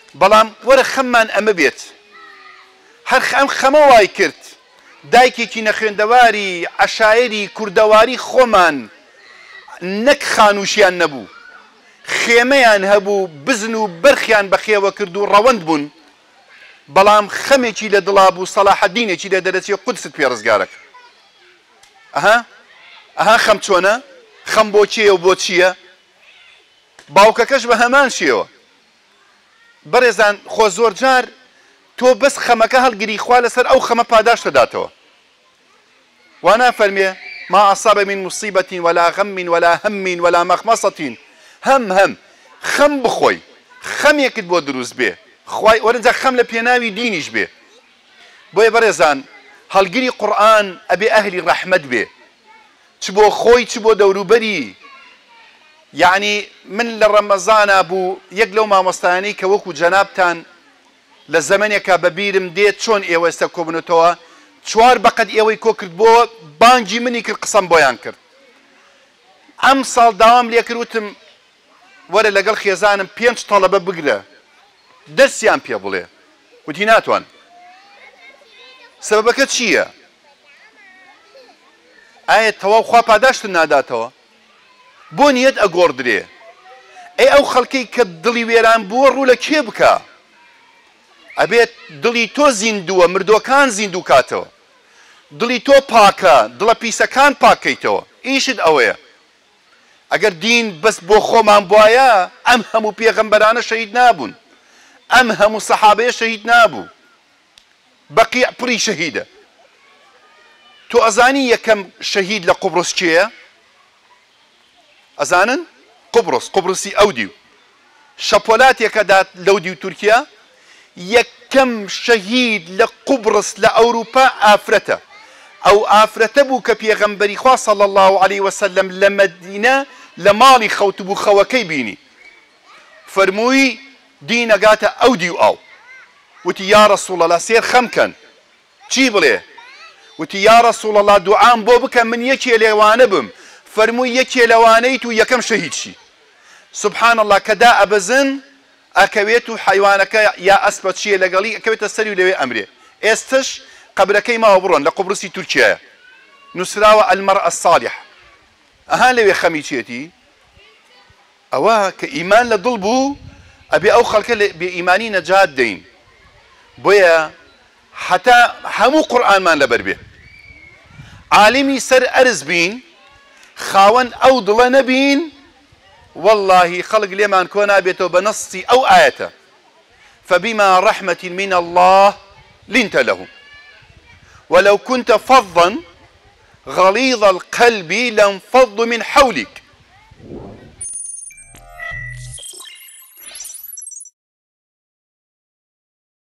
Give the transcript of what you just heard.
بەڵام وەرە خەممان ئەمە بێت هەر ئەم خەمە وای کرد دایکێکی نەخوێندەواری عەشایری کوردەواری خۆمان نەک خانووشیان نەبوو خێمەیان هەبوو بزن و بەرخیان بەخێوە کرد و ڕەوەند بوون بەڵام خەمێکی لە دڵا بوو سەلاحەدینێکی لە دەرەچێ قودست پێ ڕزگارەکە ئەها خەم چۆنە خەم بۆ چییە و بۆ چییە باوکەکەش بە هەمان شێوە بەڕێزان خۆ زۆر جار تۆ بەس خەمەکە هەڵگیری خوا لەسەر ئەو خەمە پاداش دەداتەوە وانا فەرمێ ما أصاب من مصيبة ولا غم ولا هم ولا مخمصة هم خەم بخۆی خەمێکت بۆ دروست بێ خوای وەرنجە خەم لە پێناوی دینیش بێ بۆیە بەڕێزان هەڵگیری قورئان ئەبێ ئەهلی ڕەحمەت بێ چ بۆ خۆی چ بۆ دەوروبەری یعنی من لە ڕەمەزانە بوو یەک لەو مامۆستایانەی کە وەکو جەنابتان لە زەمانێکە بەبیرم دێت چۆن ئێوە ئێستا کۆبنەوە چوار بەقەد ئێوەی کۆ کرد بۆ بانگی منی کرد قسەم بۆیان کرد ئەم ساڵ داوام لێ کردوتم وەرە لەگەڵ خێزانم 5 تەڵەبە بگرە دەستیان پێ بڵێ وتی ناتوان سەبەبەکە چییە ئایا تەواو خوا پاداشتن ناداتەوە بۆ نیەت ئەگۆڕدرێ ئەی ئەو خەڵکەی کە دڵی وێران بووە ڕوو لە کێ بکە ئەبێت دڵی تۆ زیندووە مردوەکان زیندوو کاتەوە دڵی تۆ پاکە دڵە پیسەکان پاکەیتەوە ئیشت ئەوەیە ئەگەر دین بەس بۆ خۆمان بواە ئەم هەموو پێغەمبەرانە شەهید نابوون ئەم هەموو سەحابەیە شەهید نابوو بەقیع پڕی شەهیدە تۆ ئەزانی یەکەم شەهید لە قوبرس کێیە ئەزانن قوبرسی ئەودی و شەپۆلاتێکە دات لەودی و تورکیا یەکەم شەهید لە قوبرس لە ئەوروپا ئافرەتە ئەو ئافرەتە بوو کە پێغەمبەری خوا صلی الله عليه وسلم لە مەدینە لە ماڵی خەوت بوو خەوەکەی بینی فەرمووی دینەگاتە ئەودی و ئاو وتی یا رەسوڵ الله سێر خەمکەن چی بڵێ وتی یا رەسوڵ الله دوعام بۆ بکە من یەکێ لێوانە بم فەرمووی یەکێ لەوانەیت و یەکەم شەهیدشی سبحان الله کە دا ئەبەزن ئەکەوێت و حیوانەکە یا ئەسپە چیە لەگەڵی ئەکەوێتە سەری و لەوێ ئەمرێ ئێستش قبرەکەی ماوە بڕۆن لە قوبرسی تورکیایە نووسراوە ئەلمەرئە الصالح ئەها لەوێ خەمی چێتی ئەوە کە ئیمان لە دڵ بوو ئەبێ ئەو خەڵکە بێ ئیمانی نەجات دەین بۆیە حتا هەموو قورئانمان لەبەر بێ عالمی سەر ئەرز بین خاوەن ئەو دڵە نەبین والله خلق لێمان کۆ نابێتەوە بە نەسسی ئەو ئاەتە فبما رحمة من الله لنت لهم ولو كنت فظا غليظ القلب لانفضوا من حولك